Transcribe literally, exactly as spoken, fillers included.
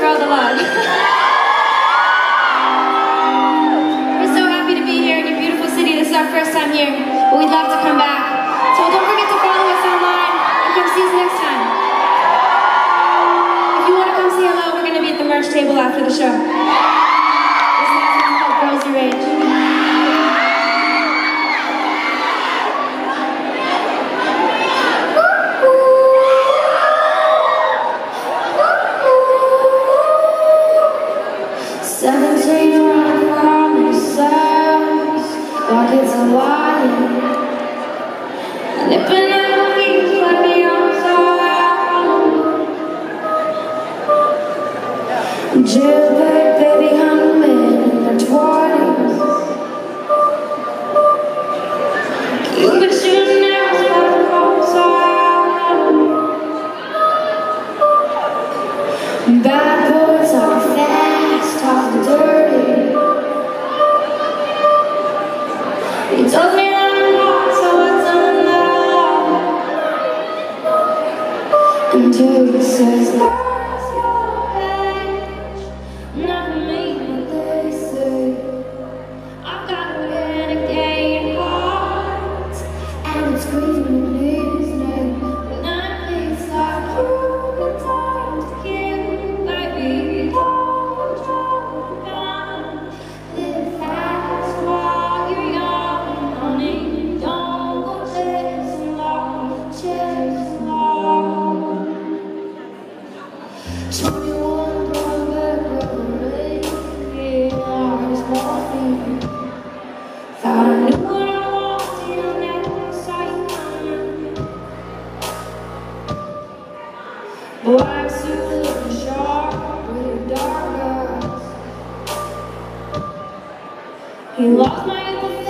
all the love. We're so happy to be here in your beautiful city. This is our first time here, but we'd love to come back. So don't forget to follow us online and come see us next time. If you want to come say hello, we're going to be at the merch table after the show. This next one's called Girls Your Age. Seventeen around promises, pockets are lying. Nipping at the knees like the outside. Jailbird baby humming in their twenties. Cupid shooting arrows by the outside. Bad boys are fast, talking dirty. You told me that I'm not, so what's on that? Until he says that's your age. Not for me, what they say. I've got a renegade heart, and it's screaming his name. But none of it's like you, the time to kill, baby. Don't jump down, live fast while you're young, honey. Don't go chasing love, chasing love. Twenty-one, going back over eight, hours walking. Thought I knew what I wanted, never saw you coming. Black suit looking sharp with your dark eyes. He lost my empathy.